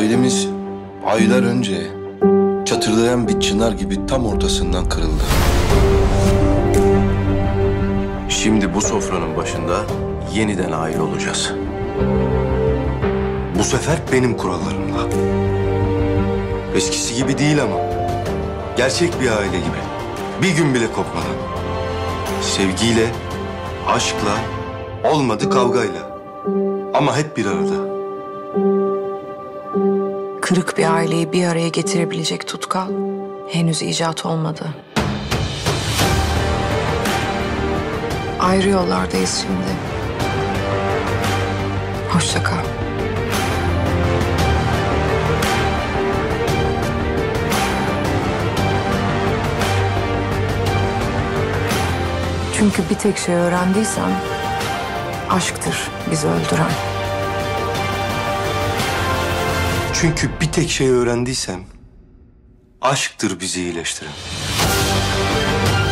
Ailemiz aylar önce çatırdayan bir çınar gibi tam ortasından kırıldı. Şimdi bu sofranın başında yeniden aile olacağız. Bu sefer benim kurallarımla. Eskisi gibi değil ama. Gerçek bir aile gibi. Bir gün bile kopmadan. Sevgiyle, aşkla, olmadı kavgayla. Ama hep bir arada. Kırık bir aileyi bir araya getirebilecek tutkal henüz icat olmadı. Ayrı yollardayız şimdi. Hoşça kal. Çünkü bir tek şey öğrendiysem aşktır bizi öldüren. Çünkü bir tek şey öğrendiysem aşktır bizi iyileştiren.